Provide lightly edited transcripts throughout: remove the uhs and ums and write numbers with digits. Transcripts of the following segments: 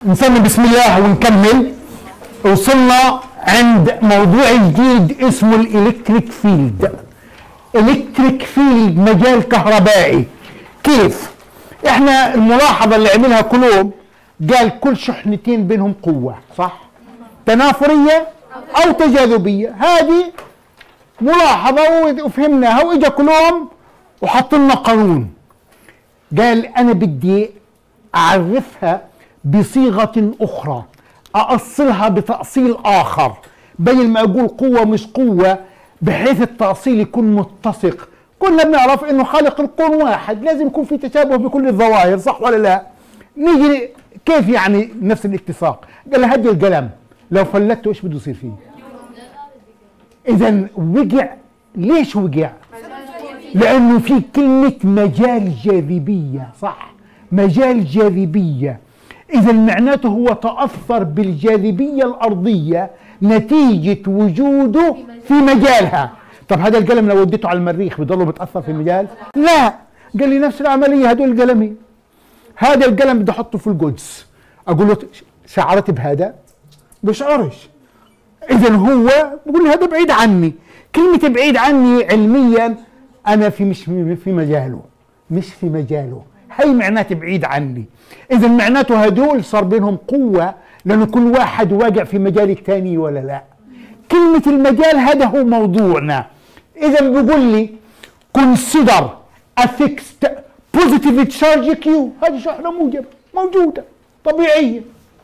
نسمي بسم الله ونكمل. وصلنا عند موضوع جديد اسمه الالكتريك فيلد. الكتريك فيلد مجال كهربائي. كيف؟ احنا الملاحظه اللي عملها كلوب قال كل شحنتين بينهم قوه، صح؟ تنافريه او تجاذبيه. هذه ملاحظه وفهمناها، واجا كلوب وحط لنا قانون. قال انا بدي اعرفها بصيغه اخرى، اصلها بتاصيل اخر، بدل ما اقول قوه مش قوه، بحيث التاصيل يكون متسق. كلنا بنعرف انه خالق الكون واحد، لازم يكون في تشابه بكل الظواهر، صح ولا لا؟ نيجي كيف يعني نفس الاتساق؟ قال لي هدي القلم لو فلته ايش بده يصير فيه؟ اذا وقع. ليش وقع؟ لانه في كلمه مجال جاذبيه، صح؟ مجال جاذبيه. اذا معناته هو تاثر بالجاذبيه الارضيه نتيجه وجوده في مجالها. طب هذا القلم لو وديته على المريخ بضله متاثر في المجال؟ لا. قال لي نفس العمليه هدول القلمين. هذا القلم بدي احطه في القدس، اقول له شعرت بهذا؟ بشعرش. اذا هو بقول لي هذا بعيد عني. كلمه بعيد عني علميا انا مش في مجاله، مش في مجاله، هي معناته بعيد عني. اذا معناته هدول صار بينهم قوه لانه كل واحد واقع في مجال الثاني، ولا لا؟ كلمه المجال هذا هو موضوعنا. اذا بيقول لي consider a fixed positive charge Q، هذه شحنه موجبه موجوده طبيعيه.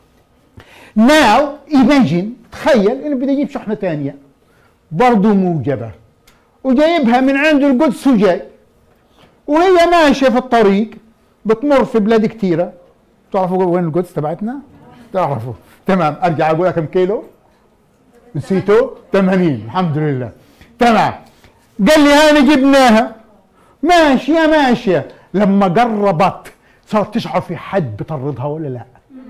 now imagine، تخيل انه بدي اجيب شحنه ثانيه برضه موجبه وجايبها من عند القدس وجاي، وهي ماشيه في الطريق بتمر في بلاد كثيره. تعرفوا وين القدس تبعتنا؟ تعرفوا. تمام. ارجع اقول لك كم كيلو؟ نسيته؟ 80. الحمد لله. تمام. قال لي هاني جبناها ماشيه ماشيه، لما قربت صارت تشعر في حد بطردها ولا لا؟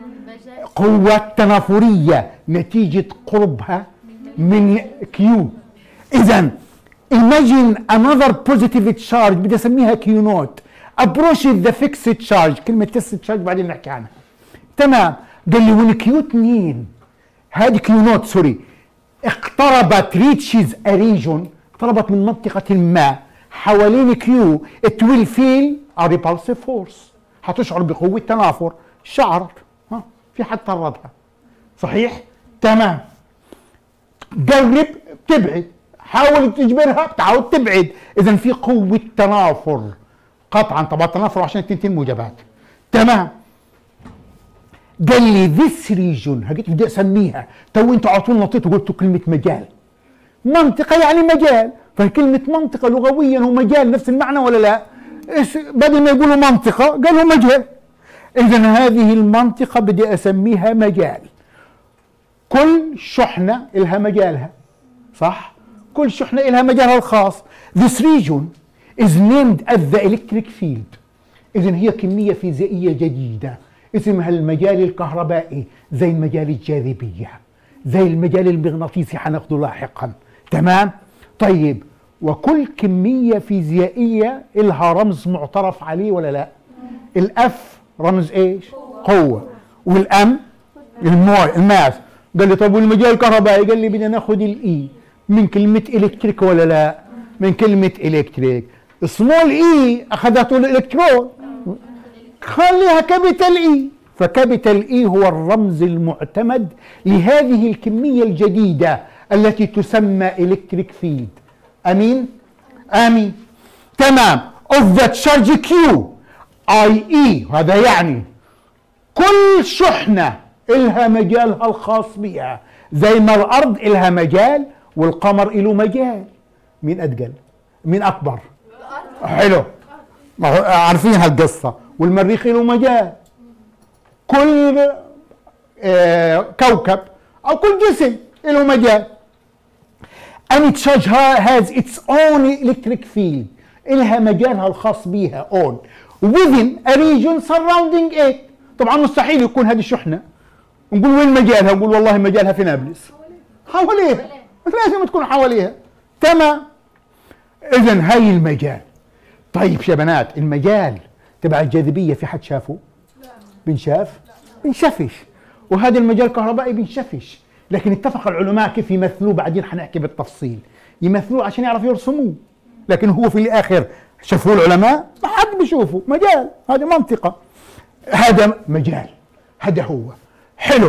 قوة تنافرية نتيجة قربها من كيو. إذا imagine another positive charge بدي اسميها كيو نوت approaches the fixed charge. كلمة fixed charge بعدين نحكي عنها. تمام. قال لي when كيو 2 هذه كيو نوت سوري اقتربت reaches a region، اقتربت من منطقة ما حوالين كيو، it will feel a repulsive force، حتشعر بقوة تنافر. شعرت في حد طردها، صحيح؟ تمام. قرب تبعد، حاول تجبرها بتعود تبعد. اذا في قوة تنافر قطعا. طبعا التنافر عشان التنتين موجبات. تمام. قال لي ذيس ريجون، هجيت بدي اسميها. تو انتوا على طول نطيتوا قلتوا كلمة مجال. منطقة يعني مجال، فكلمة منطقة لغويا ومجال نفس المعنى ولا لا؟ بدل ما يقولوا منطقة قالوا مجال. إذا هذه المنطقة بدي أسميها مجال. كل شحنة إلها مجالها، صح؟ كل شحنة إلها مجالها الخاص. This region is named as the electric field. إذا هي كمية فيزيائية جديدة اسمها المجال الكهربائي، زي مجال الجاذبية، زي المجال المغناطيسي حناخده لاحقا. تمام؟ طيب، وكل كمية فيزيائية إلها رمز معترف عليه ولا لا؟ الأف رمز ايش؟ قوة. والام الماس. قال لي طب والمجال الكهربائي؟ قال لي بدنا ناخذ الاي من كلمة الكتريك ولا لا؟ من كلمة الكتريك. سمول اي اخذته الالكترون، خليها كابيتال اي. فكابيتال اي هو الرمز المعتمد لهذه الكمية الجديدة التي تسمى الكتريك فيلد. امين؟ امين. تمام. of the charge Q اي اي، هذا يعني كل شحنة إلها مجالها الخاص بها، زي ما الأرض إلها مجال والقمر إله مجال. مين أتقل؟ مين أكبر؟ حلو، عارفين هالقصة. والمريخ له مجال. كل كوكب أو كل جسم له مجال. Any charge has its own electric field، إلها مجالها الخاص بها own within a region surrounding it. طبعا مستحيل يكون هذه الشحنة نقول وين مجالها، نقول والله مجالها في نابلس. حواليها، لازم تكون حواليها. تمام. إذا هاي المجال. طيب يا بنات، المجال تبع الجاذبية في حد شافه؟ بنشاف؟ بنشافش. وهذا المجال الكهربائي بينشفش. لكن اتفق العلماء كيف يمثلوه، بعدين حنحكي بالتفصيل. يمثلوه عشان يعرفوا يرسموه، لكن هو في الاخر شافوه العلماء ما حد بيشوفه، مجال، هذه منطقه، هذا مجال، هذا هو. حلو.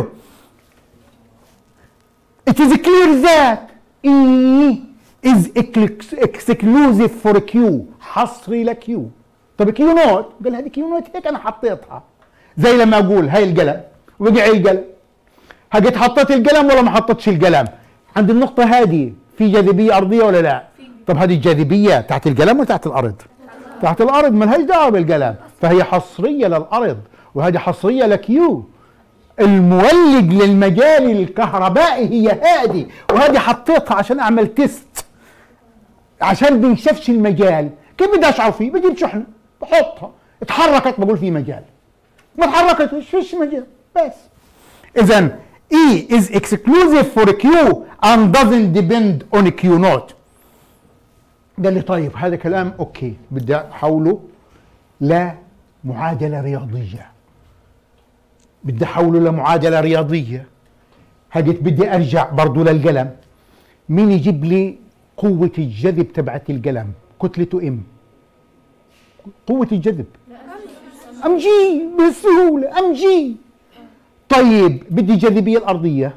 It is clear that E is exclusive for Q، حصري لQ. طب كيو نوت، قال هذه كيو نوت هيك انا حطيتها، زي لما اقول هاي القلم وقع القلم، هجيت حطيت القلم ولا ما حطيتش القلم؟ عند النقطة هذه في جاذبية أرضية ولا لا؟ طب هذه الجاذبية تحت القلم ولا تحت الأرض؟ تحت الأرض، ما لهاش دعوة بالقلم، فهي حصرية للأرض وهذه حصرية لكيو. المولد للمجال الكهربائي هي هذه، وهذه حطيتها عشان أعمل تيست، عشان بينشفش المجال. كيف بدي أشعر فيه؟ بجيب شحنة بحطها، اتحركت بقول في مجال، ما اتحركتش فيش مجال بس. إذا E is exclusive for Q and doesn't depend on Q naught. قال لي طيب هذا كلام اوكي، بدي احوله لمعادلة رياضية، بدي احوله لمعادلة رياضية. هجيت بدي ارجع برضه للقلم، مين يجيب لي قوة الجذب تبعت القلم؟ كتلته ام، قوة الجذب ام جي بسهولة، ام جي. طيب بدي الجاذبية الأرضية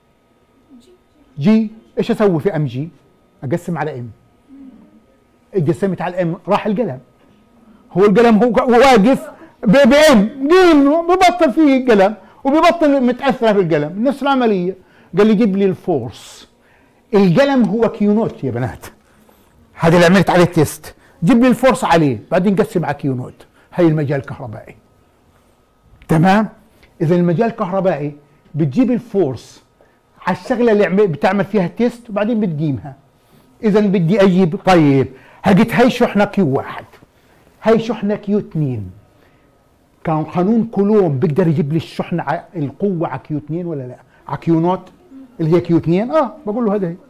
جي، ايش اسوي في ام جي؟ اقسم على ام، قسمت على الام راح القلم، هو القلم هو واقف بام جيم، ببطل فيه القلم وببطل متأثر في القلم، نفس العملية. قال لي جيب لي الفورس، القلم هو كيو نوت يا بنات، هذا اللي عملت عليه تيست، جيب لي الفورس عليه بعدين قسم على كيو نوت. هي المجال الكهربائي، تمام؟ إذا المجال الكهربائي بتجيب الفورس على الشغلة اللي بتعمل فيها تيست وبعدين بتقيمها. إذا بدي أجيب، طيب هجيت هي شحنة كيو 1، هي شحنة كيو 2، كان قانون كولوم بيقدر يجيب لي الشحنة القوة على كيو 2 ولا لا؟ على كيو نوت اللي هي كيو 2، بقول له هذا هي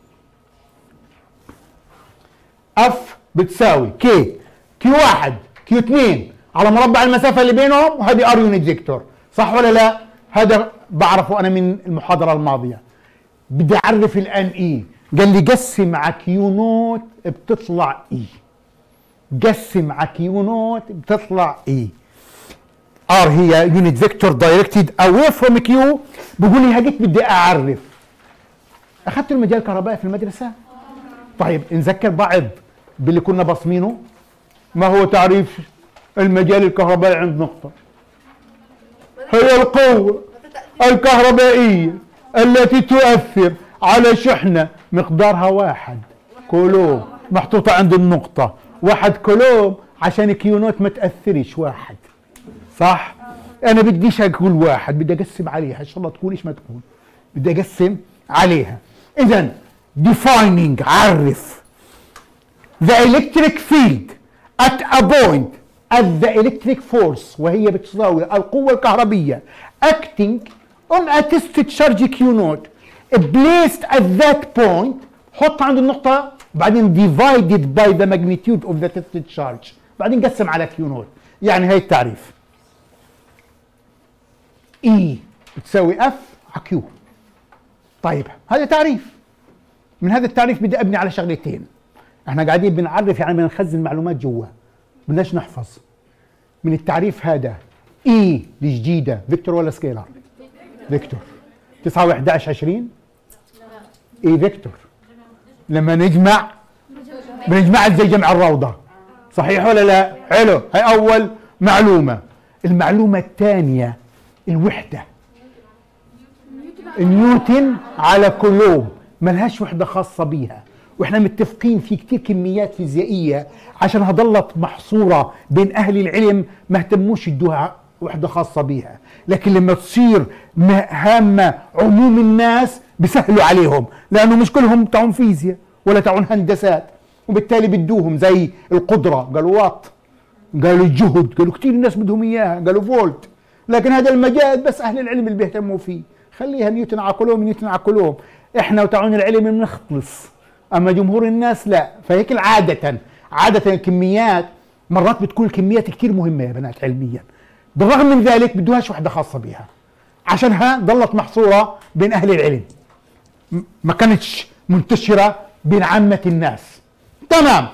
اف بتساوي كي كيو 1 كيو 2 على مربع المسافة اللي بينهم، وهذه ار يونت فيكتور، صح ولا لا؟ هذا بعرفه انا من المحاضرة الماضية. بدي اعرف الان اي، قال لي قسم على كيو نوت بتطلع اي، قسم على كيو نوت بتطلع اي. ار هي يونت فيكتور دايركتد اواي فروم كيو. بقول لي هجيت بدي اعرف. اخذت المجال الكهربائي في المدرسة؟ طيب نذكر بعض باللي كنا باصمينه. ما هو تعريف المجال الكهربائي عند نقطة؟ هي القوة الكهربائية التي تؤثر على شحنة مقدارها 1 كولوم محطوطة عند النقطة، 1 كولوم عشان كيو نوت ما تأثرش 1، صح؟ أنا بديش أقول 1، بدي أقسم عليها، إن شاء الله تكون إيش ما تكون، بدي أقسم عليها. إذا defining، عرف the electric field at a point at the electric force، وهي بتساوي القوة الكهربية acting on a test charge Q naught placed at that point، حط عند النقطة بعدين divided by the magnitude of the tested charge، بعدين قسم على Q naught. يعني هي التعريف، E بتساوي F على Q. طيب هذا تعريف، من هذا التعريف بدي أبني على شغلتين. احنا قاعدين بنعرف يعني بنخزن معلومات جوا، بدناش نحفظ. من التعريف هذا اي الجديده فيكتور ولا سكيلر؟ فيكتور. 9 و11 20 اي فيكتور. لما نجمع بنجمع زي جمع الروضه، صحيح ولا لا؟ حلو، هي اول معلومه. المعلومه الثانيه الوحده، نيوتن على كولوم، ملهاش وحده خاصه بيها، واحنا متفقين في كتير كميات فيزيائيه عشان هضلت محصوره بين اهل العلم ما اهتموش يدوها وحده خاصه بيها، لكن لما تصير هامه عموم الناس بسهلوا عليهم، لانه مش كلهم بتاعهم فيزياء ولا تاعهم هندسات، وبالتالي بدوهم زي القدره قالوا وات، قالوا الجهد قالوا كتير الناس بدهم اياها قالوا فولت، لكن هذا المجال بس اهل العلم اللي بيهتموا فيه، خليها نيوتن على كولوم نيوتن على كولوم، احنا وتاعون العلم بنخلص، اما جمهور الناس لا. فهيك عادة الكميات مرات بتكون كميات كتير مهمة يا بنات علميا، بالرغم من ذلك بدوهاش وحدة خاصة بها. عشانها ضلت محصورة بين أهل العلم، ما كانتش منتشرة بين عامة الناس. تمام.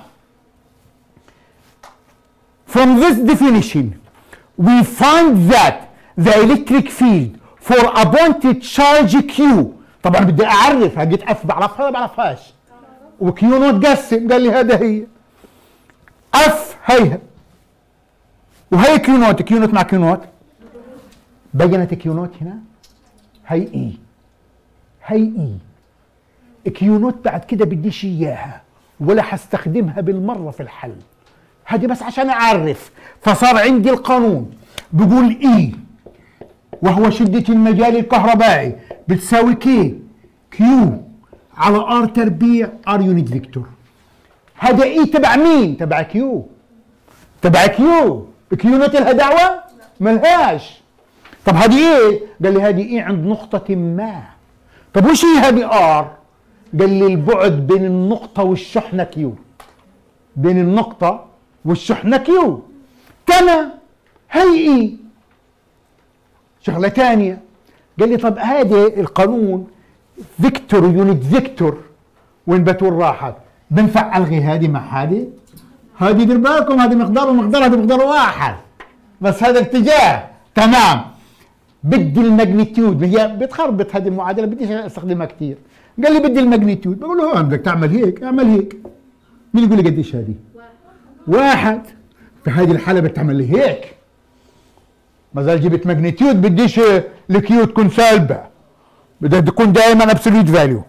From this definition we find that the electric field for a pointed charge Q، طبعا بدي اعرف، هجيت اف بعرفها ولا بعرفهاش؟ وكيو نوت قسم، قال لي هذا هي اف هيها وهي كيو نوت، كيو نوت مع كيو نوت بينت كيو نوت هنا، هي اي، هي اي كيو نوت بعد كده بديش اياها ولا حستخدمها بالمره في الحل، هذه بس عشان اعرف. فصار عندي القانون بيقول اي وهو شدة المجال الكهربائي بتساوي كي كيو على ار تربيع ار يونت فيكتور. هذا اي تبع مين؟ تبع كيو، تبع كيو. كيو نوت لها دعوة؟ ملهاش. طب هذه ايه؟ قال لي هذه ايه عند نقطة ما. طب وش هي هذه ار؟ قال لي البعد بين النقطة والشحنة كيو، بين النقطة والشحنة كيو. تمام. هي ايه شغلة تانية. قال لي طب هذا القانون فيكتور يونت فيكتور وين بتقول راحت؟ بنفع الغي هذه مع هذه، هذه دير بالكم هذه مقدار ومقدار، هذا مقدار واحد بس هذا اتجاه. تمام. بدي الماجنتيود، هي بتخربط هذه المعادله، بديش استخدمها كثير. قال لي بدي الماجنتيود، بقول له بدك تعمل هيك اعمل هيك. مين يقول لي قديش هذه؟ واحد. في هذه الحاله بتعمل لي هيك، ما زال جبت ماجنتيود، بديش الكيو تكون سالبه، بدها تكون دائما ابسوليوت فاليو،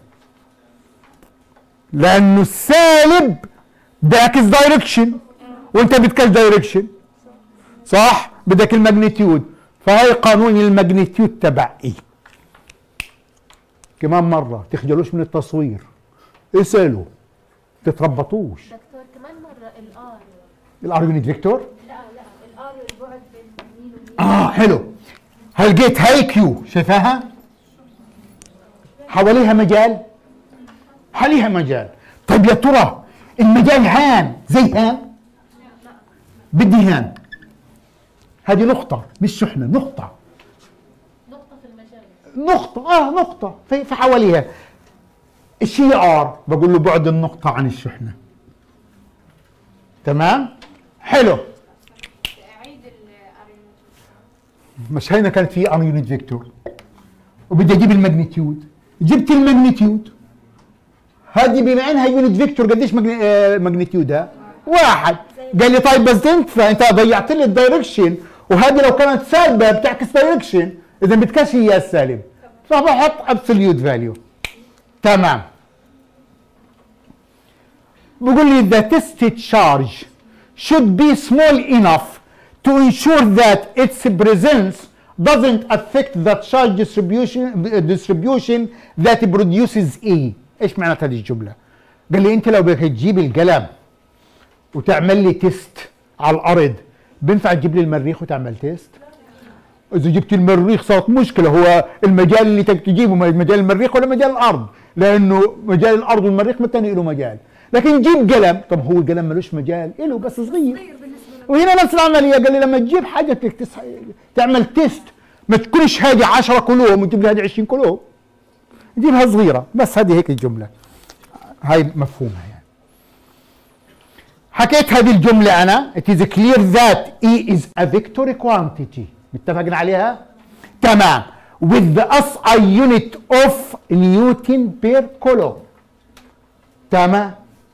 لانه السالب بيعكس دايركشن وانت بدكش دايركشن، صح؟ بدك الماجنتيود. فهي قانون الماجنتيود تبع اي. كمان مره تخجلوش من التصوير، اسالوا تتربطوش. دكتور كمان مره الار يونت فيكتور؟ لا الار البعد بين مين ومين. حلو. هل لقيت هاي كيو شايفاها؟ حواليها مجال؟ حواليها مجال. طيب يا ترى المجال هان زي هان؟ بدي هان. هذه نقطة مش شحنة، نقطة. نقطة في المجال. نقطة نقطة في حواليها. ايش هي ار؟ بقول له بعد النقطة عن الشحنة. تمام؟ حلو. اعيد الار مش هنا كانت في ار يونت فيكتور وبدي اجيب الماجنتيود، جبت الماجنتيود. هذه بما انها يونت فيكتور قديش ماجنتيودها؟ واحد. قال لي طيب بس انت ضيعت لي الدايركشن، وهذه لو كانت سالبه بتعكس دايركشن، اذا بدكش هي السالب، فبحط ابسوليوت فاليو. تمام. بقول لي the tested charge should be small enough to ensure that its presence doesn't affect the charge distribution that produces E. ايش معنات هذه الجملة؟ قال لي انت لو بدك تجيب القلم وتعمل لي تيست على الارض، بينفع تجيب لي المريخ وتعمل تيست؟ اذا جبت المريخ صارت مشكلة. هو المجال اللي تجيبه مجال المريخ ولا مجال الارض؟ لانه مجال الارض والمريخ ما تاني له مجال. لكن جيب قلم، طب هو القلم ملوش مجال، له بس صغير. وهنا نفس العملية. قال لي لما تجيب حاجة بدك تعمل تيست، ما تكونش هذه 10 كولوم وتجيب لي هذه 20 كولوم، جيبها صغيرة بس. هذه هيك الجملة، هاي مفهومها يعني. حكيت هذه الجملة أنا it is clear that E is a vector quantity. متفقين عليها؟ تمام. with the SI unit of Newton per coulomb. تمام.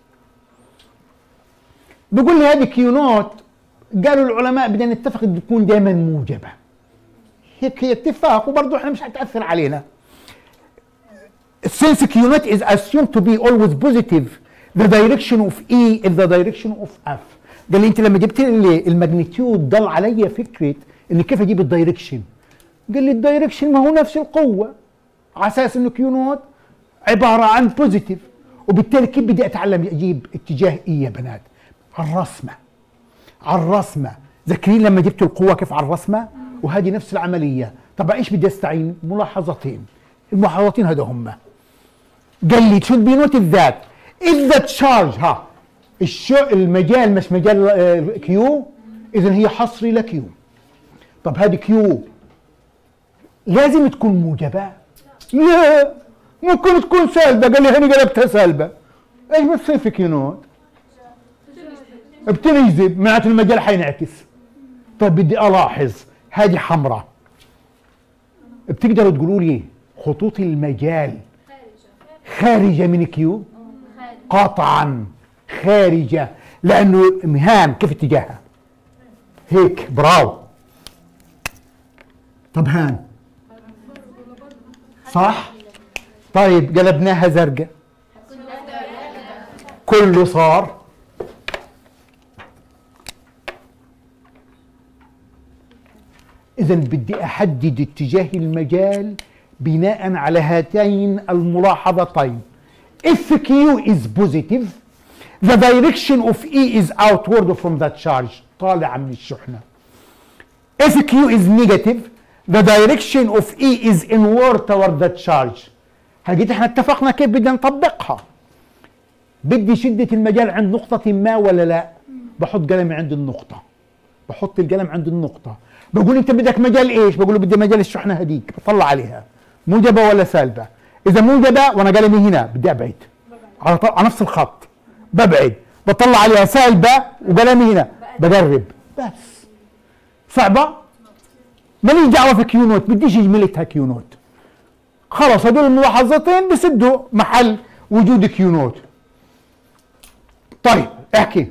بيقول لي هذه كيو نوت، قالوا العلماء بدنا نتفق تكون دائما موجبة. هيك هي اتفاق، وبرضه احنا مش هتأثر علينا. Since Q naught is assumed to be always positive, the direction of E is the direction of F. قال لي انت لما جبت لي الماجنتيود ضل علي فكره ان كيف اجيب الدايركشن. قال لي الدايركشن ما هو نفس القوه، على اساس انه كيو نوت عباره عن بوزيتيف، وبالتالي كيف بدي اتعلم اجيب اتجاه اي يا بنات؟ على الرسمه. على الرسمه، ذاكرين لما جبت القوه كيف على الرسمه؟ وهذه نفس العمليه. طبعا ايش بدي استعين؟ ملاحظتين. الملاحظتين هذا هم. قال لي should be noted that if the charge المجال مش مجال كيو، اذا هي حصري لكيو. طب هذه كيو لازم تكون موجبة؟ لا، ممكن تكون سالبة. قال لي هني قلبتها سالبة. ايش بتصير في كيو نوت؟ بتنجذب، معناته المجال حينعكس. طيب بدي الاحظ هذه حمراء، بتقدروا تقولوا لي خطوط المجال خارجة من كيو؟ قطعا خارجة، لأنه مهام كيف اتجاهها؟ هيك، براو. طب هان صح؟ طيب قلبناها زرقاء، كله صار إذا بدي أحدد اتجاه المجال بناء على هاتين الملاحظتين. If Q is positive, the direction of E is outward from that charge، طالعة من الشحنة. If Q is negative, the direction of E is inward toward that charge. هلقيت احنا اتفقنا كيف بدنا نطبقها. بدي شدة المجال عند نقطة ما ولا لا؟ بحط قلمي عند النقطة، بحط القلم عند النقطة، بقول انت بدك مجال ايش؟ بقول له بدي مجال الشحنة هذيك، بطلع عليها موجبة ولا سالبة. إذا موجبة وأنا قلمي هنا بدي أبعد على نفس الخط، ببعد، بطلع عليها سالبة وقلمي هنا بقرب. بس صعبة؟ ماليش دعوة في كيو نوت، بديش اجملتها كيو نوت. خلص هدول الملاحظتين بسدوا محل وجود كيو نوت. طيب احكي.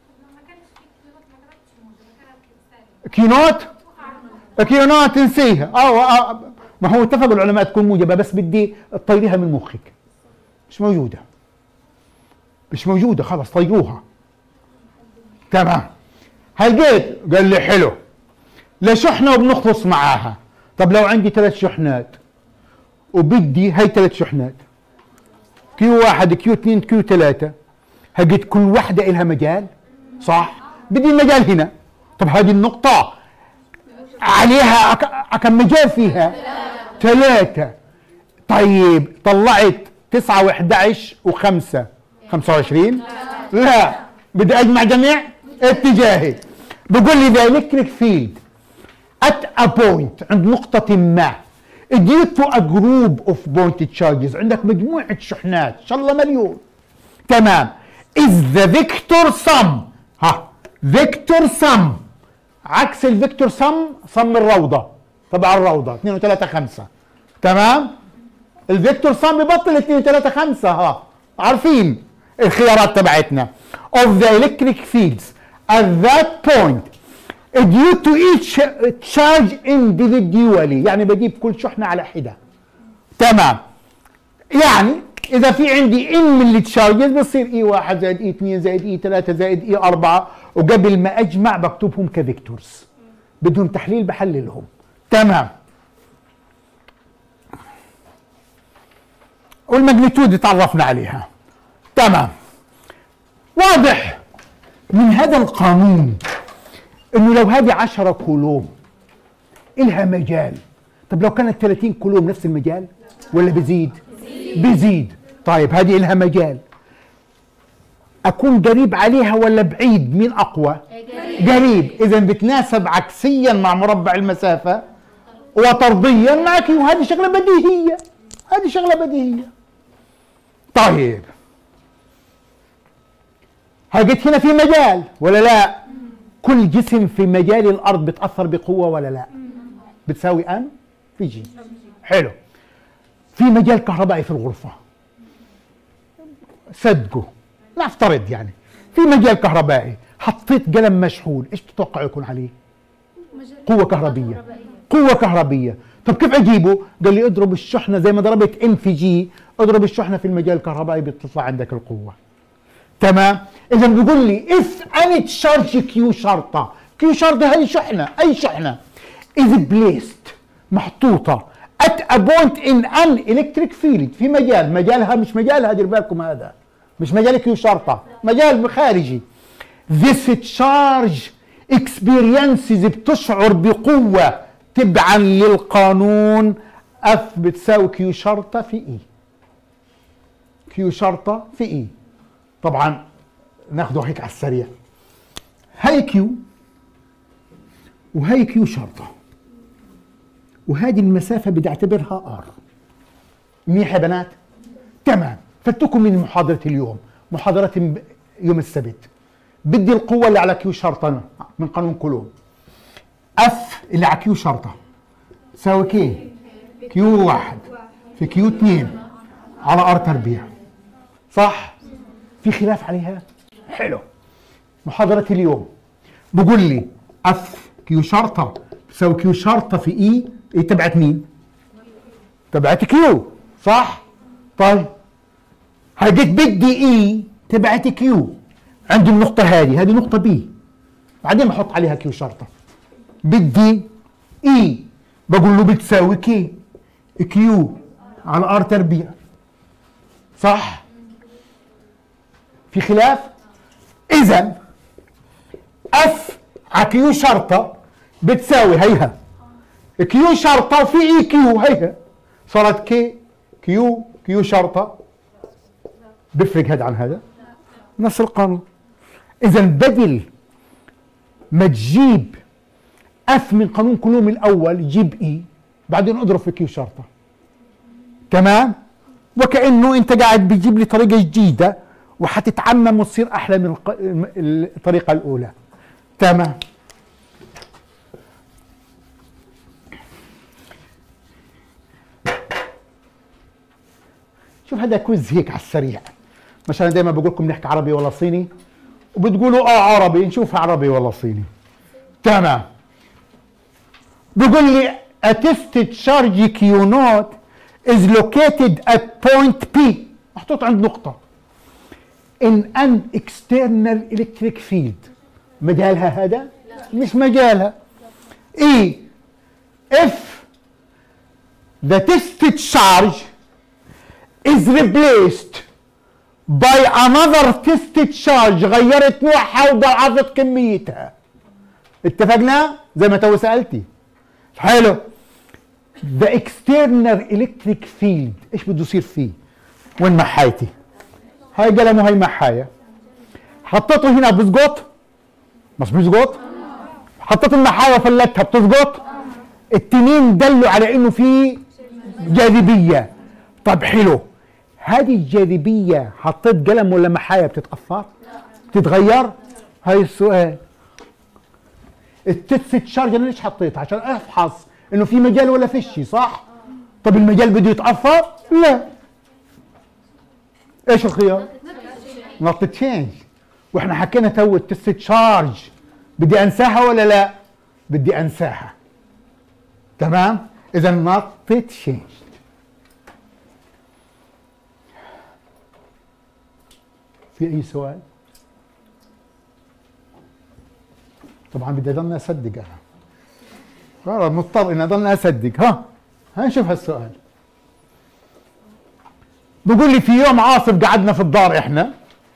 كيو نوت؟ كيو نوت نسيها. ما هو اتفقوا العلماء تكون موجبة، بس بدي تطيريها من مخك. مش موجودة، مش موجودة، خلص طيروها. تمام. هلقيت قال لي حلو، لشحنة وبنخلص معاها. طب لو عندي 3 شحنات وبدي هي 3 شحنات، كيو 1 كيو 2 كيو 3، هلقيت كل واحدة إلها مجال، صح؟ بدي المجال هنا. طب هذه النقطة عليها كم مجال فيها؟ 3. طيب طلعت 9 و11 و5 25؟ لا، بدي اجمع جميع اتجاهي. بقول لي the electric field at a point، عند نقطة ما، due to a group of pointed charges، عندك مجموعة شحنات ان شاء الله مليون. تمام. is the vector sum، vector sum عكس الفيكتور صم الروضة، تبع الروضة 2 و3 5. تمام. الفيكتور صم ببطل 2 و3 5. عارفين الخيارات تبعتنا. of the electric fields at that point due to each charge individually، يعني بجيب كل شحنة على حدة. تمام. يعني إذا في عندي ان من التشارجز بصير اي 1 زائد اي 2 زائد اي 3 زائد اي 4، وقبل ما اجمع بكتبهم كفيكتورز، بدهم تحليل بحللهم. تمام. والماجنتيود تعرفنا عليها. تمام. واضح من هذا القانون انه لو هذه 10 كولوم إلها مجال، طب لو كانت 30 كولوم نفس المجال ولا بزيد؟ بزيد. طيب هذه إلها مجال، أكون قريب عليها ولا بعيد؟ مين أقوى؟ قريب. إذا بتناسب عكسيا مع مربع المسافة وطرديا مع كيو. هذه شغلة بديهية، هذه شغلة بديهية. طيب هلقيت هنا في مجال ولا لا؟ كل جسم في مجال الأرض بتأثر بقوة ولا لا؟ بتساوي أن في جي. حلو. في مجال كهربائي في الغرفة، صدقوا نفترض يعني في مجال كهربائي، حطيت قلم مشحون، ايش تتوقع يكون عليه؟ قوة كهربية. قوة كهربية. طب كيف اجيبه؟ قال لي اضرب الشحنة زي ما ضربت ام في جي، اضرب الشحنة في المجال الكهربائي بتطلع عندك القوة. تمام؟ اذا بيقول لي if any charge كيو شرطة، كيو شرطة هي شحنة، اي شحنة is placed محطوطة at a point in an electric field، في مجال، مجالها مش مجالها، دير بالكم هذا مش مجال كيو شرطة، مجال خارجي. this charge experiences، بتشعر بقوة تبعا للقانون F بتساوي كيو شرطة في E. كيو شرطة في E. طبعا ناخده هيك على السريع، هي كيو وهي كيو شرطة. وهذه المسافة بدي اعتبرها ار. منيح يا بنات؟ تمام. فاتكم من محاضرة اليوم، محاضرة يوم السبت. بدي القوة اللي على كيو شرطة من قانون كولوم. اف اللي على كيو شرطة تساوي كي كيو 1 في كيو 2 على ار تربيع. صح؟ في خلاف عليها؟ حلو. محاضرة اليوم بقول لي اف كيو شرطة تساوي كيو شرطة في اي تبعت مين؟ تبعت كيو. صح؟ طيب هديك بدي اي تبعت كيو عند النقطة هذه نقطة بي، بعدين بحط عليها كيو شرطة. بدي اي بقول له بتساوي كي كيو على ار تربيع. صح؟ في خلاف؟ اذا اف على كيو شرطة بتساوي هيها كيو شرطة في اي كيو، هيها صارت كي كيو شرطة. بفرق هذا عن هذا؟ نفس القانون. اذا بدل ما تجيب اف من قانون كولوم الاول جيب اي بعدين اضرب في كيو شرطة. تمام؟ وكأنه انت قاعد بتجيب لي طريقة جديدة وحتتعمم وتصير احلى من الطريقة الاولى. تمام. شوف هذا كويز هيك على السريع. مثلا دائما بقول لكم نحكي عربي ولا صيني وبتقولوا عربي، نشوف عربي ولا صيني. تمام. بقول لي a tested charge Q naught is located at point P، محطوط عند نقطة in an external electric field. مجالها هذا؟ لا. مش مجالها. E if the tested charge is replaced by another tested charge، غيرت نوعها وضاعفت كميتها. اتفقنا؟ زي ما تو سألتي. حلو. the external electric field ايش بده يصير فيه؟ وين محايتي؟ هاي قلم وهي محاية. حطيته هنا بزقط؟ مش بيزقط؟ حطيت المحاية وفلتها بتزقط؟ التنين دلوا على انه في جاذبية. طب حلو، هذه الجاذبية حطيت قلم ولا محاية بتتأثر؟ بتتغير؟ هاي السؤال. التست تشارج انا ليش حطيتها؟ عشان افحص انه في مجال ولا فيش، صح؟ طب المجال بده يتأثر؟ لا. ايش الخيار؟ نوت تشينج. واحنا حكينا تو التست تشارج بدي انساها ولا لا؟ بدي انساها. تمام؟ اذا نوت تشينج. في اي سؤال؟ طبعا بدي اضلني اصدق انا. خلاص مضطر اني اضلني اصدق. ها نشوف هالسؤال. بقول لي في يوم عاصف قعدنا في الدار احنا،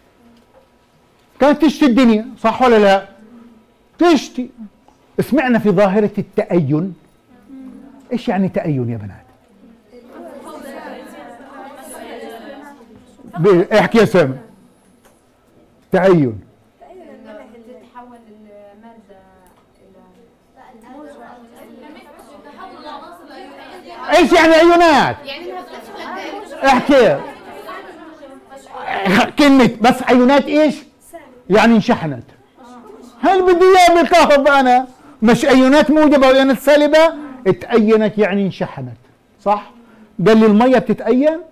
كانت تشتي الدنيا، صح ولا لا؟ تشتي. سمعنا في ظاهرة التأين. ايش يعني تأين يا بنات؟ احكي يا سامي. تأين تتحول المادة إلى ايش يعني ايونات؟ يعني انها احكي كلمة بس ايونات ايش؟ يعني انشحنت. هل بدي اياه بالكهرباء انا؟ مش ايونات موجبة وايونات سالبة؟ اتأينت يعني انشحنت، صح؟ قال لي المية بتتأين؟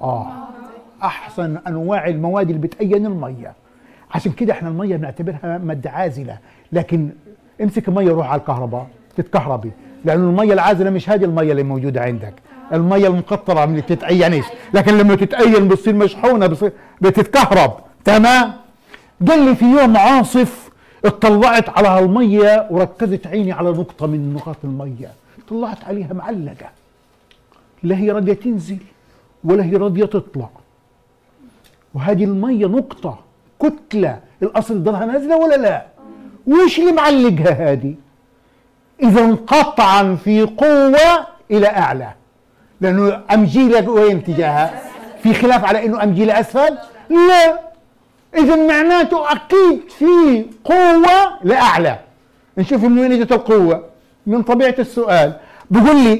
احسن انواع المواد اللي بتأين المية. عشان كده احنا المية بنعتبرها مادة عازلة، لكن امسك المية وروح على الكهرباء تتكهربي، لأن المية العازلة مش هذه المية اللي موجودة عندك، المية المقطرة اللي بتتأينش، لكن لما تتأين بتصير مشحونة بتتكهرب. تمام؟ قال لي في يوم عاصف اطلعت على هالمية وركزت عيني على نقطة من نقاط المية، طلعت عليها معلقة، لا هي راضية تنزل ولا هي راضية تطلع، وهذه المية نقطة كتلة، الأصل ضلها نازلة ولا لا؟ وإيش اللي معلقها هذه؟ إذا قطعا في قوة إلى أعلى، لأنه أمجيلة وين اتجاهها؟ في خلاف على إنه أمجيلة أسفل؟ لا. إذا معناته أكيد في قوة لأعلى. نشوف من وين اجت القوة؟ من طبيعة السؤال. بقول لي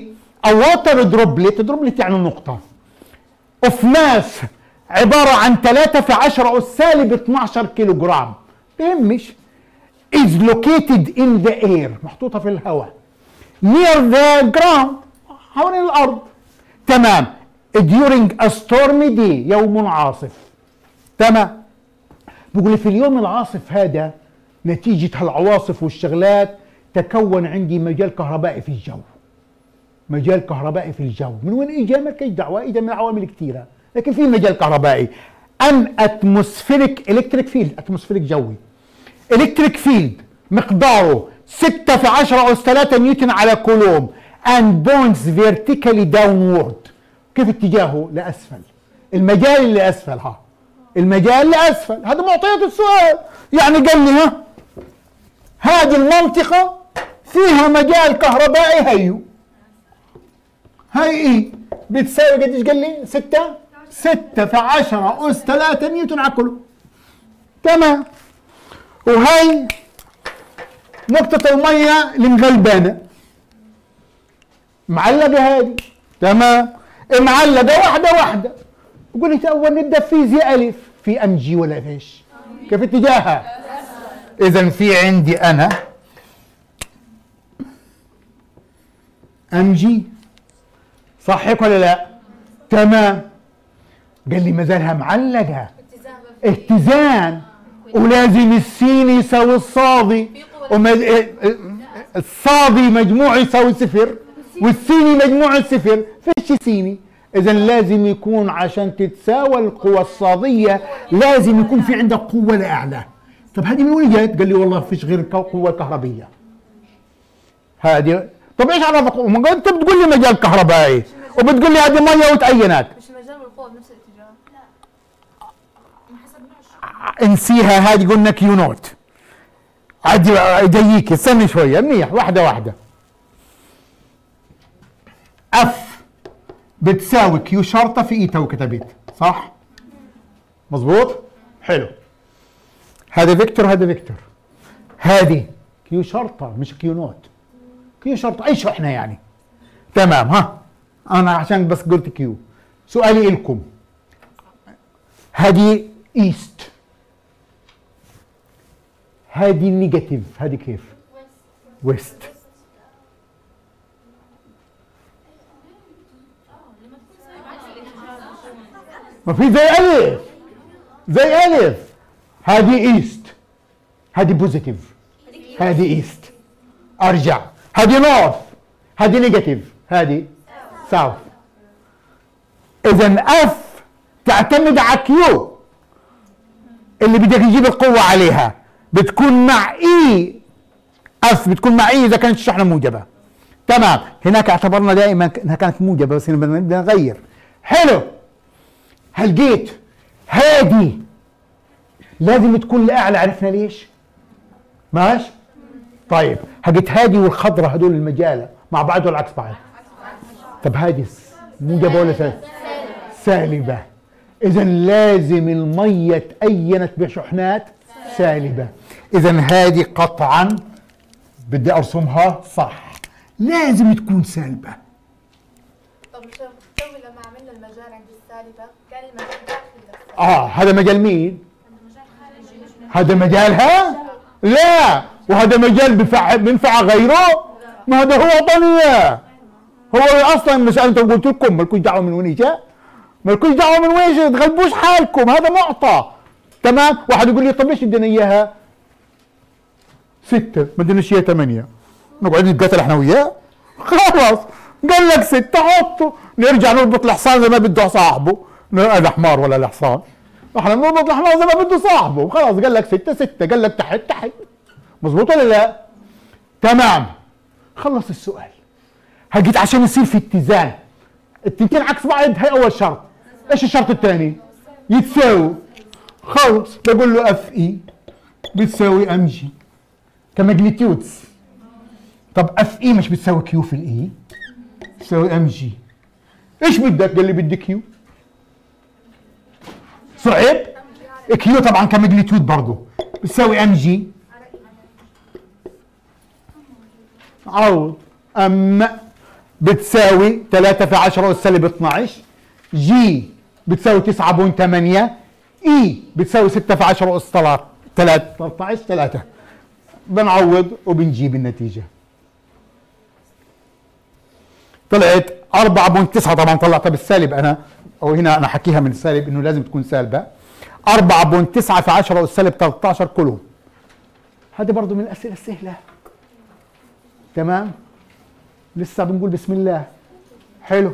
ووتر دروبلت يعني نقطة اوف ماس عبارة عن 3 في 10 أس سالب 12 كيلو جرام، بيهمش، is located in the air محطوطة في الهواء near the ground حوالين الأرض. تمام. during a stormy day يوم عاصف. تمام. بيقول لي في اليوم العاصف هذا نتيجة هالعواصف والشغلات تكون عندي مجال كهربائي في الجو. مجال كهربائي في الجو، من وين اجى؟ مالكش دعوة، اجى من عوامل كثيرة، لكن في مجال كهربائي. ان اتموسفيريك الكتريك فيلد، اتموسفيريك جوي. الكتريك فيلد مقداره 6 في 10 أس 3 نيوتن على كولوم and points vertically downward. كيف اتجاهه؟ لأسفل. المجال اللي أسفل، المجال لأسفل، هذا معطيات السؤال. يعني قال لي هذه المنطقة فيها مجال كهربائي هيو. هاي ايه؟ بتساوي قديش قال لي؟ 6 في 10 أس 3 نيوتن على كولوم. تمام. وهي نقطة المية المغلبانة معلقة هذه. تمام. معلقة واحدة. يقول لي أول نبدأ فيزياء ألف، في أم جي ولا فيش؟ كيف اتجاهها؟ إذا في عندي أنا أم جي، صح هيك ولا لا؟ تمام. قال لي ما زالها معلقة اتزان، ولازم السين يساوي الصادي، الصادي مجموع يساوي 0 والسيني مجموع 0، فيش سيني. إذا لازم يكون عشان تتساوى القوى الصادية لازم يكون في عندك قوة لأعلى. طب هذه من وين جت؟ قال لي والله فيش غير القوة الكهربية. هذه طب ايش عرفك؟ انت بتقول لي مجال كهربائي وبتقول لي هذه مية وتأينات. مش المجال والقوة بنفس الاتجاه؟ لا ما حسبناش. انسيها، هذه قلنا كيو نوت. عادي جاييك، استني شوية منيح، واحدة. اف بتساوي كيو شرطة في ايتا وكتبت، صح؟ مظبوط؟ حلو. هذا فيكتور هذا فيكتور. هذه كيو شرطة مش كيو نوت. كيو شرطة اي شحنة يعني. تمام. انا عشان بس قلت كيو. سؤالي لكم، هذه ايست، هذه نيجاتيف، هذه كيف؟ ويست. ما في زي ألف. هذه ايست، هذه بوزيتيف، هذه ايست. ارجع، هذه نورث، هذه نيجاتيف، هذه ساوث. اذا اف تعتمد على كيو اللي بدك تجيب القوة عليها، بتكون مع اي. اف بتكون مع اي اذا كانت الشحنة موجبة. تمام. هناك اعتبرنا دائما انها كانت موجبة، بس هنا بدنا نغير. حلو. هلقيت هادي لازم تكون لأعلى، عرفنا ليش؟ ماشي؟ طيب هلقيت هادي والخضرة هدول المجالة مع بعض ولا عكس بعض؟ طب هادي موجبة ولا سالبة؟ سالبة. إذا لازم المية تأينت بشحنات سالبة. إذا هادي قطعا بدي أرسمها صح، لازم تكون سالبة. طب مش بتسوي لما عملنا المجال عند السالبة كان المجال داخل هذا مجال مين؟ هذا مجالها؟ لا، وهذا مجال بينفع غيره؟ ما هذا هو وطنية. هو اصلا مش انتم قلت لكم مالكوش دعوه من وين جاء؟ مالكوش دعوه من وين جاء، تغلبوش حالكم، هذا معطى. تمام؟ واحد يقول لي طب ليش ادينا اياها 6؟ ما اديناش اياها 8، نقعد نتقاتل احنا وياه؟ خلاص قال لك 6 حطه، نرجع نربط الحصان زي ما بده صاحبه. الحمار ولا الحصان، احنا بنربط الحمار زي ما بده صاحبه. خلاص قال لك 6 قال لك تحت. مظبوط ولا لا؟ تمام. خلص السؤال. هجيت عشان يصير في اتزان، التنتين عكس بعض، هي اول شرط. ايش الشرط الثاني؟ يتساوي. خلص بقول له اف اي بتساوي ام جي كماجنتيودز. طب اف اي مش بتساوي كيو في الاي؟ بتساوي ام جي. ايش بدك؟ قال لي بدي كيو. صعب؟ كيو طبعا كماجنتيود برضه بتساوي ام جي. عوض ام بتساوي 3 في 10 أس سالب 12، جي بتساوي 9.8، اي بتساوي 6 في 10 أس 13 3. بنعوض وبنجيب النتيجة. طلعت 4.9، طبعا طلعتها بالسالب انا، او هنا انا حكيها من السالب انه لازم تكون سالبة. 4.9 في 10 أس سالب 13 كولوم. هذه برضه من الأسئلة السهلة. تمام؟ لسه بنقول بسم الله. حلو.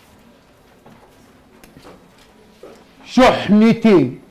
شحنتين،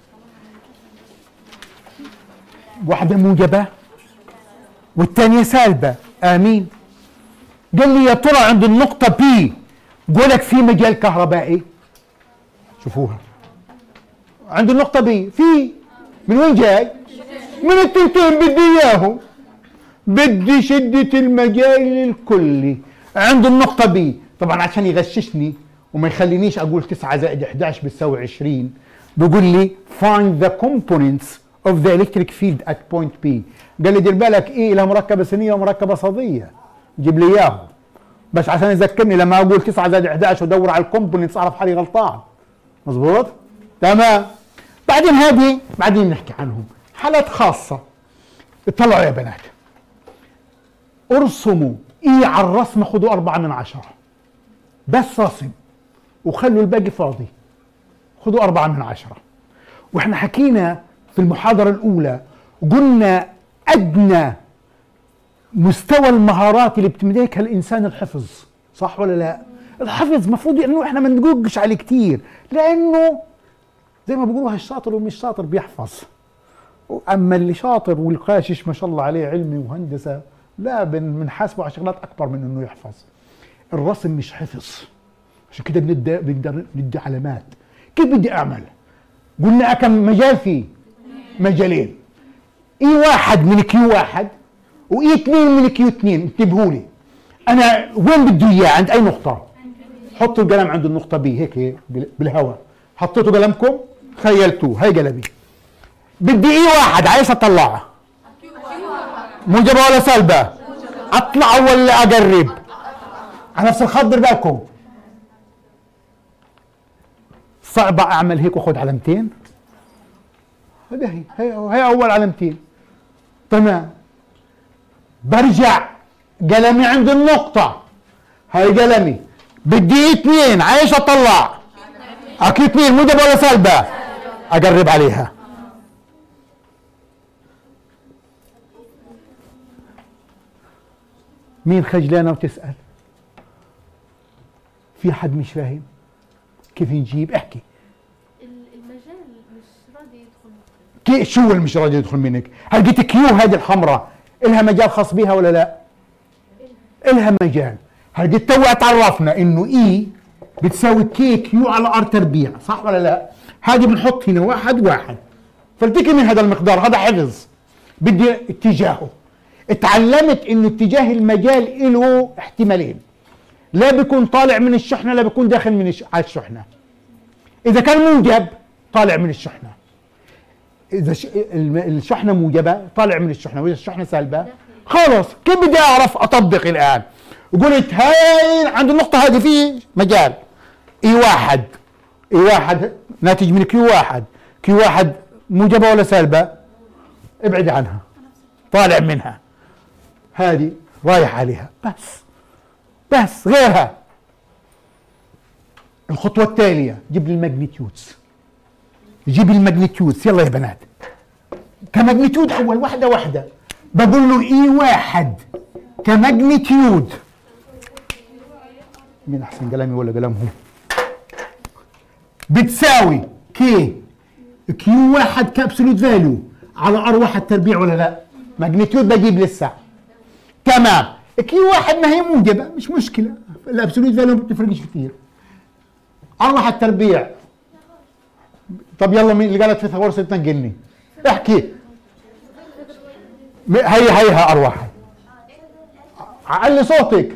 واحدة موجبة والثانية سالبة. آمين. قال لي يا ترى عند النقطة بي قولك في مجال كهربائي. شوفوها. عند النقطة بي في، من وين جاي؟ من التنتين. بدي اياهم، بدي شدة المجال الكلي عند النقطة بي. طبعا عشان يغششني وما يخلينيش اقول 9 زائد 11 بتساوي 20، بيقول لي find the components of the electric field at point B. قال لي دير بالك ايه لها مركبة سينية ومركبة صادية، جيب لي اياهم بس عشان يذكرني لما اقول 9 زائد 11 وادور على الكومبوننتس اعرف حالي غلطان. مظبوط؟ تمام. بعدين نحكي عنهم. حالات خاصة. اطلعوا يا بنات، ارسموا ايه على الرسمة، خدوا 4/10 بس رسم وخلوا الباقي فاضي. خدوا 4/10. واحنا حكينا في المحاضرة الأولى قلنا أدنى مستوى المهارات اللي بتملكها الإنسان الحفظ، صح ولا لا؟ الحفظ مفروض إنه احنا ما ندققش عليه كتير، لأنه زي ما بيقولوا الشاطر ومش شاطر بيحفظ. أما اللي شاطر والقاشش ما شاء الله عليه علمي وهندسة، لا بنحاسبه على شغلات أكبر من إنه يحفظ. الرسم مش حفظ، عشان كده بنقدر ندي علامات. كيف بدي أعمل؟ قلنا كم مجال فيه؟ مجالين. اي واحد من كيو واحد واي 2 من كيو 2. انتبهوا لي، انا وين بده اياه؟ عند اي نقطة؟ حطوا القلم عند النقطة بي هيك بالهواء. حطيتوا قلمكم، خيلتوه، هي قلمي. بدي اي واحد عايز اطلعه. موجبة ولا سالبة؟ اطلع ولا اقرب؟ على نفس الخط. دير بالكم، صعب اعمل هيك واخذ علامتين. هذا هي اول علامتين. تمام. برجع قلمي عند النقطة، هاي قلمي. بدي 2 عايش اطلع. اكيد 2 موجبة ولا سالبة؟ اقرب عليها. مين خجلانة وتسأل؟ في حد مش فاهم؟ كيف نجيب؟ احكي. المجال مش راضي يدخل منك. كيف شو اللي مش راضي يدخل منك؟ هل قلت كيو هذه الحمراء إلها مجال خاص بها ولا لا؟ إلها مجال. هل قلت تو تعرفنا إنه إي بتساوي كي كيو على ار تربيع، صح ولا لا؟ هذه بنحط هنا 1 فلتكن من هذا المقدار، هذا حفظ. بدي اتجاهه. اتعلمت إنه اتجاه المجال له احتمالين، لا بيكون طالع من الشحنة لا بيكون داخل من على الشحنة. إذا كان موجب طالع من الشحنة، إذا الشحنة موجبة طالع من الشحنة، وإذا الشحنة سالبة خلص. كيف بدي أعرف أطبق الآن؟ قلت هاي عند النقطة هذه في مجال اي واحد ناتج من كيو واحد موجبة ولا سالبة؟ ابعد عنها، طالع منها، هذه رايح عليها بس غيرها. الخطوة التالية جيب لي الماجنتيودز. يلا يا بنات، كماجنتيود أول واحدة بقول له اي 1 كماجنتيود. مين أحسن قلمي ولا قلمهم؟ بتساوي كيو 1 كابسولوت فاليو على ار 1 تربيع ولا لا؟ ماجنتيود بجيب لسه. تمام. كيو 1 ما هي موجبة مش مشكلة، الابسولوت فاليو ما بتفرقش كثير. ار 1 تربيع. طب يلا مين اللي قالت فيثاغورس تنقلني؟ احكي. هيها ار 1. علي صوتك.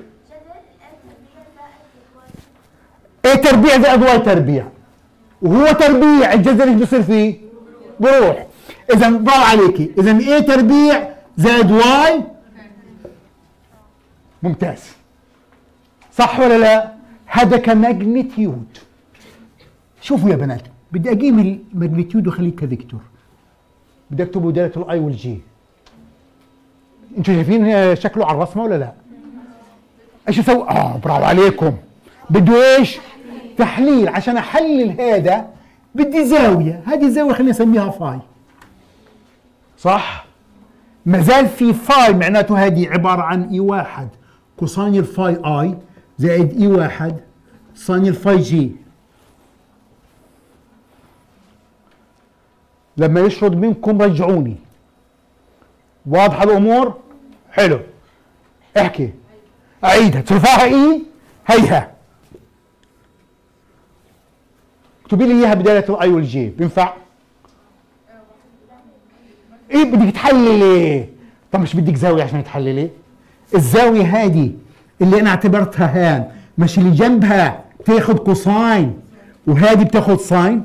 ايه تربيع زائد واي تربيع، وهو تربيع الجذر ايش بصير فيه؟ بروح. اذا ضل عليكي، اذا ايه تربيع زائد واي. ممتاز. صح ولا لا؟ هذا كماجنتيود. شوفوا يا بنات، بدي اجيب الماجنتيود واخليه كفيكتور. بدي اكتبه دالة الاي والجي. انتوا شايفين شكله على الرسمه ولا لا؟ ايش اسوي؟ برافو عليكم. بده ايش؟ تحليل. عشان احلل هذا بدي زاويه، هذه الزاويه خلينا نسميها فاي. صح؟ ما زال في فاي، معناته هذه عباره عن اي واحد كوساين الفاي اي زائد اي واحد ساين الفاي جي. لما يشرد منكم رجعوني. واضحه الامور؟ حلو. احكي. اعيدها. ترفعها اي؟ هيها. اكتبي لي اياها بدايه الاي والجي. بينفع؟ ايه بدك تحللي؟ طب مش بدك زاويه عشان تحللي؟ الزاويه هذه اللي انا اعتبرتها هان، مش اللي جنبها تاخذ كوساين وهذه بتاخذ ساين؟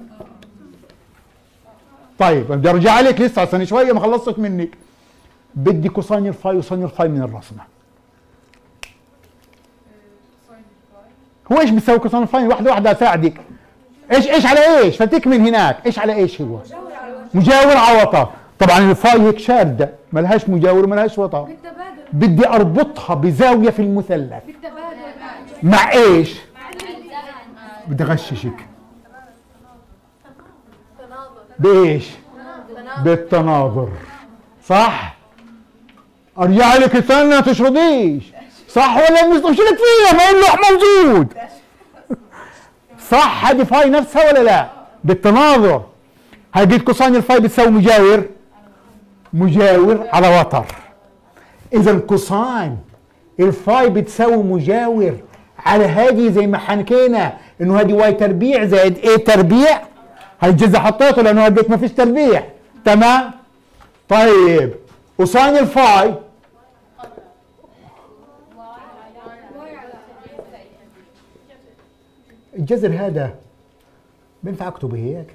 طيب بدي ارجع لك لسه استني شويه ما خلصت منك. بدي كوساين الفاي وساين الفاي من الرسمه. هو ايش بتسوي كوساين الفاي؟ واحده واحده اساعدك. ايش على ايش؟ فتك من هناك، ايش على ايش هو؟ مجاور على وتر. طبعا الفاي هيك شارده، ملهاش مجاور وملهاش وتر. بدي اربطها بزاويه في المثلث. مع ايش؟ بدي اغششك. بايش؟ بالتناظر. صح؟ ارجع لك استنى تشرديش. صح ولا مش لك فيها؟ ما اللوح موجود. صح؟ هذه فاي نفسها ولا لا؟ بالتناظر. هذه كوساين الفاي بتساوي مجاور على وتر. اذا كوساين الفاي بتساوي مجاور على هذه، زي ما حكينا انه هذه واي تربيع زائد اي تربيع. هاي الجزء حطيته لانه هديك ما فيش تربيع. تمام؟ طيب وساين الفاي الجذر هذا بينفع اكتبه هيك؟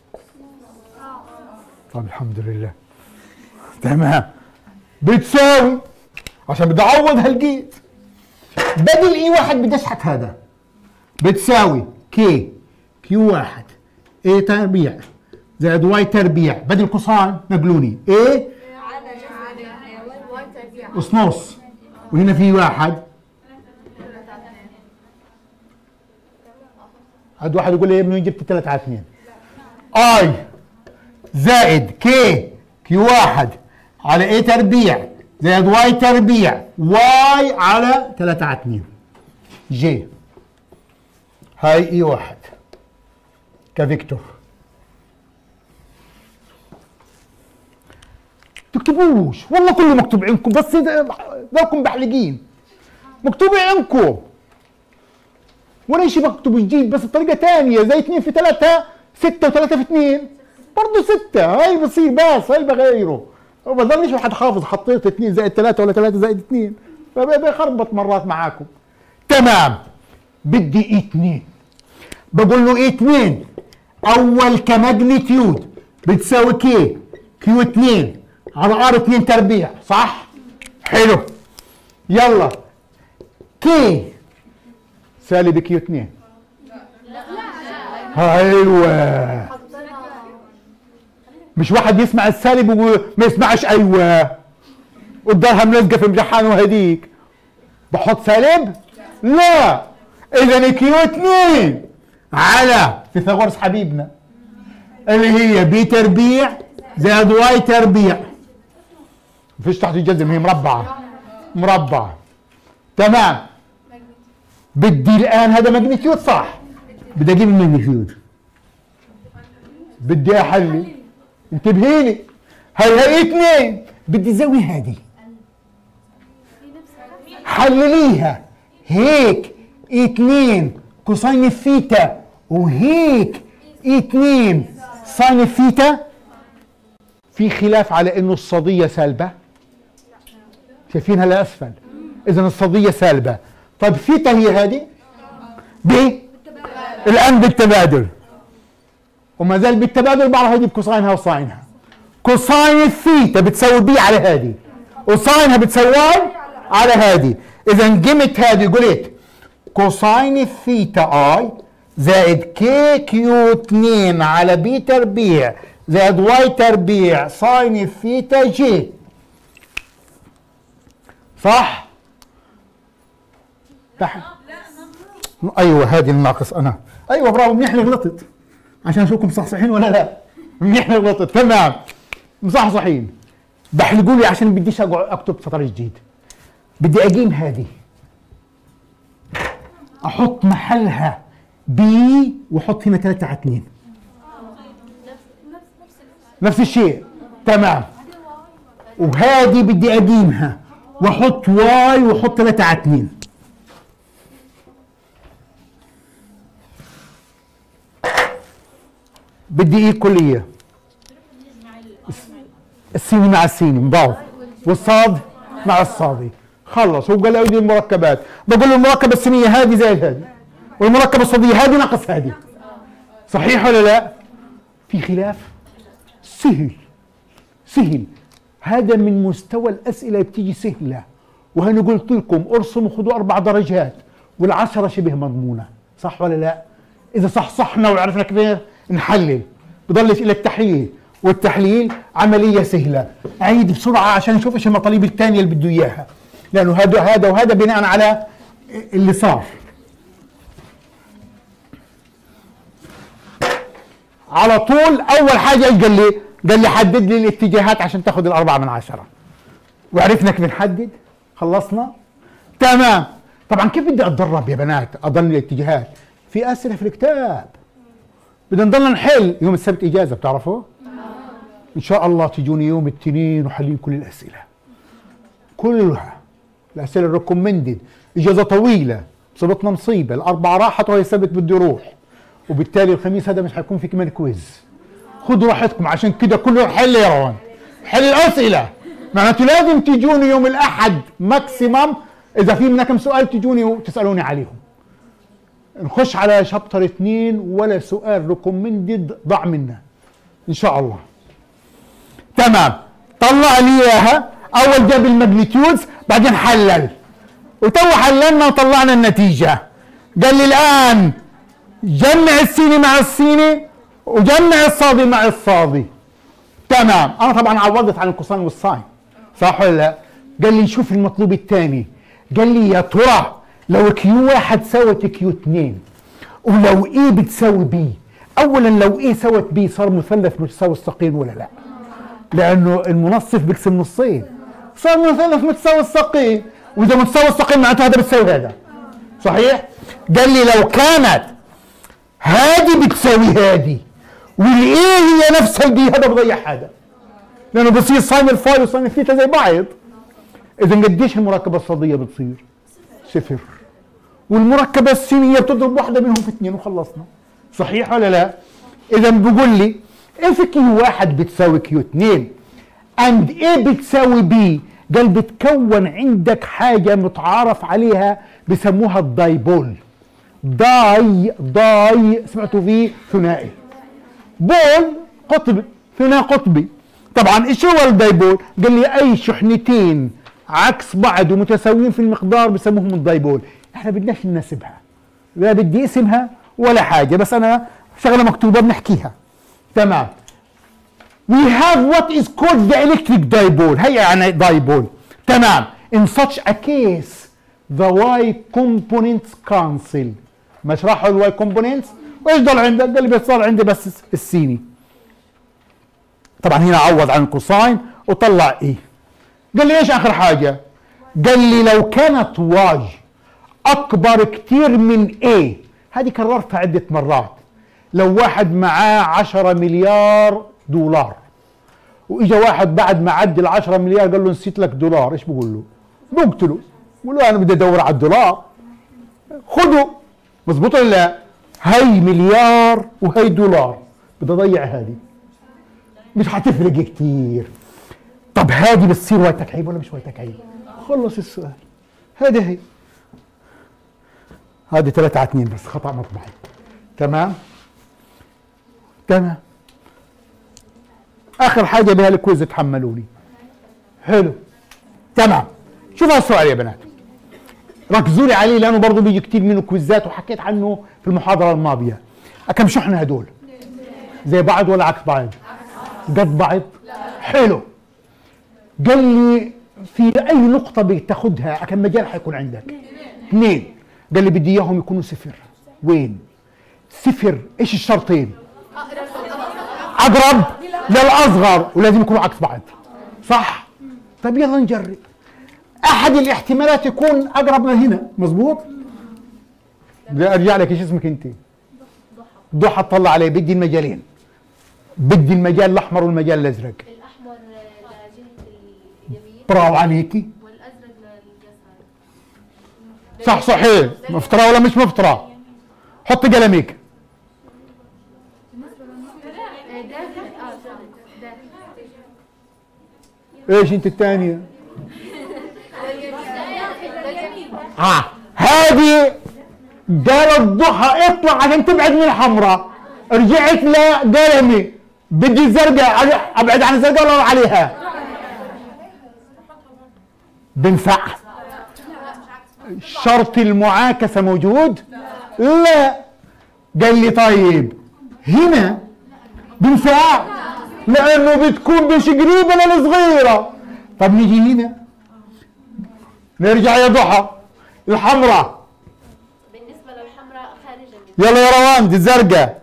طيب الحمد لله. تمام. بتساوي، عشان بدي اعوض هالجيت، بدل اي واحد بدي اشحت هذا، بتساوي كيو واحد اي تربيع زائد واي تربيع، بدل كوساين نقلوني اي نص، وهنا في واحد. هاد واحد يقول لي من وين جبت 3 على 2؟ اي زائد كيو واحد على اي تربيع زائد واي تربيع واي على 3 على 2 جي. هاي اي واحد كفيكتور. تكتبوش والله كله مكتوب عندكم، بس ذاكم بحلقين مكتوب عندكم ولا شيء بكتبوا جديد، بس بطريقه ثانيه زي 2 في 3 6 و3 في 2 برضه 6. هاي بصير بس هاي بغيره، ما بضلنيش واحد حافظ حطيت 2 زائد 3 ولا 3 زائد 2 فبيخربط مرات معاكم. تمام. بدي اي 2، بقول له اي 2 اول كماجنتيود بتساوي كيو 2 على ار 2 تربيع. صح؟ حلو. يلا سالب كيو 2. ايوه. مش واحد يسمع السالب وما يسمعش ايوه والدرهم ملزقه في امتحان وهديك بحط سالب؟ لا. اذا كيو 2 على فيثاغورس حبيبنا اللي هي بي تربيع زائد واي تربيع. مفيش تحت الجزم، هي مربعه. تمام. بدي الان هذا ماجنتيود صح، بدي اجيب الماجنتيود، بدي احلل. انتبهي لي، هي 2 بدي زاوي هذه حلليها هيك 2 كوساين الثيتا وهيك 2 ساين الثيتا. في خلاف على انه الصاديه سالبه، شايفينها لاسفل، اذا الصاديه سالبه. طيب ثيتا هي هذه الان بالتبادل، وما زال بالتبادل بعرف اجيب كوساينها وساينها. كوساين الثيتا بتساوي بي على هذه وساينها بتساوي واي على هذه. اذا قمت هذه قلت كوساين الثيتا اي زائد كي كيو 2 على بي تربيع زائد واي تربيع ساين الثيتا جي. صح؟ ايوه هذه الناقص انا. ايوه برافو، منيح انك غلطت عشان اشوفكم مصحصحين ولا لا. منيح انك غلطت، تمام مصحصحين. بحلقوا لي عشان بديش اقعد اكتب سطر جديد. بدي اقيم هذه، احط محلها بي واحط هنا 3 على 2. نفس الشيء، تمام. وهذه بدي اقيمها واحط واي واحط 3 على 2. بدي ايه كلية؟ السيني مع السيني مضاف، والصاد مع الصادي. خلص. هو قال لي اودي المركبات، بقول له المركبة السينية هذه زائد هذه، والمركبة الصادية هذه ناقص هذه. صحيح ولا لا؟ في خلاف؟ سهل سهل. هذا من مستوى الأسئلة بتيجي سهلة. وهنا قلت لكم ارسموا خذوا 4 درجات وال10 شبه مضمونة. صح ولا لا؟ إذا صحصحنا وعرفنا كيف نحلل بضلش إلى التحليل، والتحليل عملية سهلة. أعيد بسرعة عشان نشوف إيش المطالب الثانية اللي بده إياها، لأنه هذا وهذا بناء على اللي صار. على طول أول حاجة قال لي حدد لي الاتجاهات عشان تاخذ 4 من 10. وعرفنا كيف نحدد. خلصنا؟ تمام. طبعا كيف بدي أتدرب يا بنات أضل الاتجاهات؟ في أسئلة في الكتاب بدنا نضلنا نحل. يوم السبت إجازة بتعرفوا؟ إن شاء الله تجوني يوم الاثنين وحلين كل الأسئلة كلها. الأسئلة الريكومندد. إجازة طويلة صبتنا مصيبة. الأربعة راحت وهي السبت بده يروح، وبالتالي الخميس هذا مش حيكون في كمان كويز. خذوا راحتكم. عشان كده كله حل يا روان، حل الأسئلة. معناته لازم تجوني يوم الأحد ماكسيمم. إذا في منا كم سؤال تجوني وتسألوني عليهم. نخش على شابتر 2 ولا سؤال ريكومندد ضاع منا ان شاء الله. تمام. طلع لي اياها. اول جاب الماجنتيودز بعدين حلل، وتو حللنا وطلعنا النتيجه. قال لي الان جمع السيني مع السيني وجمع الصادي مع الصادي. تمام. انا طبعا عوضت عن الكوساين والساين. صح ولا لا؟ قال لي شوف المطلوب الثاني. قال لي يا ترى لو كيو 1 سوت كيو 2 ولو ايه بتساوي بي. اولا لو ايه سوت بي صار مثلث متساوي الساقين ولا لا؟ لانه المنصف بيقسم نصين، صار مثلث متساوي الساقين، واذا متساوي الساقين معناته هذا بتساوي هذا. صحيح؟ قال لي لو كانت هذه بتساوي هذه والايه هي نفسها البي هذا بضيع هذا، لانه بصير ساين الفاي وساين الثيتا زي بعض. اذا قديش المركبه الصاديه بتصير؟ 0. والمركبة السينية بتضرب واحدة منهم في 2 وخلصنا. صحيح ولا لا؟ إذا بقول لي اف كيو 1 بتساوي كيو 2 اند ايه بتساوي بي. قال بتكون عندك حاجة متعارف عليها بسموها الدايبول. داي سمعتوا فيه ثنائي، بول قطبي، ثنائي قطبي. طبعا ايش هو الدايبول؟ قال لي اي شحنتين عكس بعض ومتساويين في المقدار بسموهم الدايبول. احنا بدناش نناسبها، لا بدي اسمها ولا حاجه، بس انا شغله مكتوبه بنحكيها. تمام. We have what is called the electric dipole. هي يعني dipole. تمام. In such a case the y components cancel. مش راحوا الواي components وايش ضل عندك؟ قال لي بيصير عندي بس السيني. طبعا هنا عوض عن الكوساين وطلع ايه. قال لي ايش اخر حاجه؟ قال لي لو كانت واي اكبر كتير من A. هذه كررتها عدة مرات. لو واحد معاه 10 مليار دولار واجا واحد بعد ما عدى ال 10 مليار قال له نسيت لك دولار، ايش بقول له؟ بقتله، بقول له انا بدي ادور على الدولار. خذه. مظبوط ولا لا؟ هي مليار وهي دولار، بدي اضيع هذه، مش حتفرق كتير. طب هذه بتصير واي تكعيب ولا مش واي تكعيب؟ خلص السؤال. هذه هي. هذه 3 على 2 بس خطأ مطبعي. تمام؟ تمام. آخر حاجة بهالكويز تحملوني. حلو. تمام. شوف هالسؤال يا بنات. ركزوا لي عليه لانه برضه بيجي كتير منه كويزات وحكيت عنه في المحاضره الماضيه. كم شحنه هدول؟ زي بعض ولا عكس بعض؟ قد بعض؟ حلو. قال لي في اي نقطه بتاخذها كم مجال حيكون عندك؟ 2. قال لي بدي اياهم يكونوا صفر. وين؟ صفر. ايش الشرطين؟ اقرب للاصغر ولازم يكونوا عكس بعض. صح؟ طيب يلا نجرب. احد الاحتمالات يكون اقرب لهنا، مظبوط؟ بدي ارجع لك، ايش اسمك انت؟ ضحى. اطلع عليه. بدي المجالين، بدي المجال الاحمر والمجال الازرق. الاحمر لجهه اليمين برافو عليكي. والازرق لليسار. صح صحيح. مفترى ولا مش مفترى؟ حطي قلمك. ايش انت الثانيه؟ هذه قالت ضحى اطلع عشان تبعد من الحمراء، رجعت لقلمي بدي الزرقاء، ابعد عن الزرقاء ولا عليها؟ بنفع؟ شرط المعاكسه موجود؟ لا. قال لي طيب هنا بنفع لانه بتكون مش قريبه للصغيره. طب نيجي هنا نرجع يا ضحى. الحمراء بالنسبه للحمراء خارجه. يلا يا روان. دي الزرقاء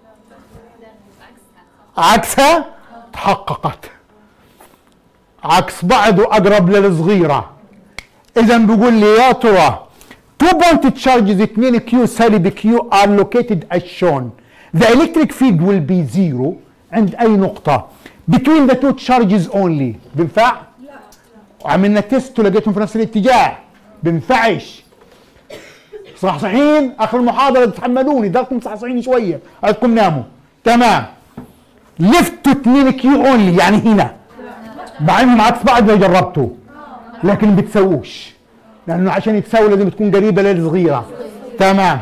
عكسها. تحققت عكس بعض واقرب للصغيره. اذا بقول لي يا ترى 2 point charges 2 Q سالب Q are located as shown. The electric field will be zero عند اي نقطه between the 2 charges only. بنفع؟ لا. وعملنا تيست ولقيتهم في نفس الاتجاه. بنفعش. صحصحين اخر المحاضره تتحملوني، ضلكم صحصحين شويه، عايزكم ناموا. تمام. لفتوا 2 كيو اونلي يعني هنا، مع انهم عكس بعض لو جربتوا، لكن بتسووش لانه عشان يتساووا لازم تكون قريبه للصغيره. تمام.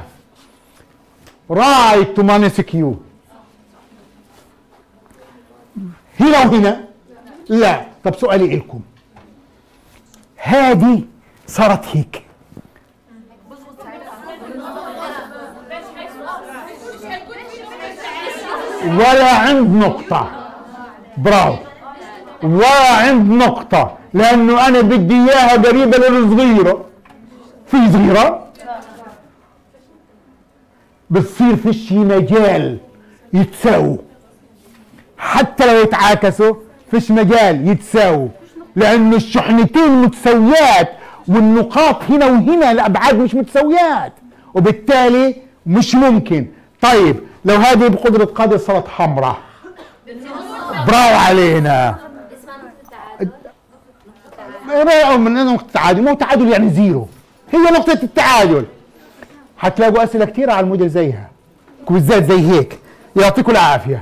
رايت تو ماينس كيو هنا وهنا؟ لا. طب سؤالي لكم، هذه صارت هيك ولا عند نقطة. برافو. ولا عند نقطة لأنه أنا بدي إياها قريبة للصغيرة. في صغيرة بتصير فيش مجال يتساووا، حتى لو يتعاكسوا فيش مجال يتساووا لأنه الشحنتين متساويات والنقاط هنا وهنا الأبعاد مش متساويات، وبالتالي مش ممكن. طيب لو هذه بقدرة قادر صارت حمراء، برافو علينا. من نقطة التعادل، مو تعادل يعني زيرو، هي نقطة التعادل. هتلاقوا أسئلة كثيرة على الموديل زيها، كويزات زي هيك. يعطيكم العافية.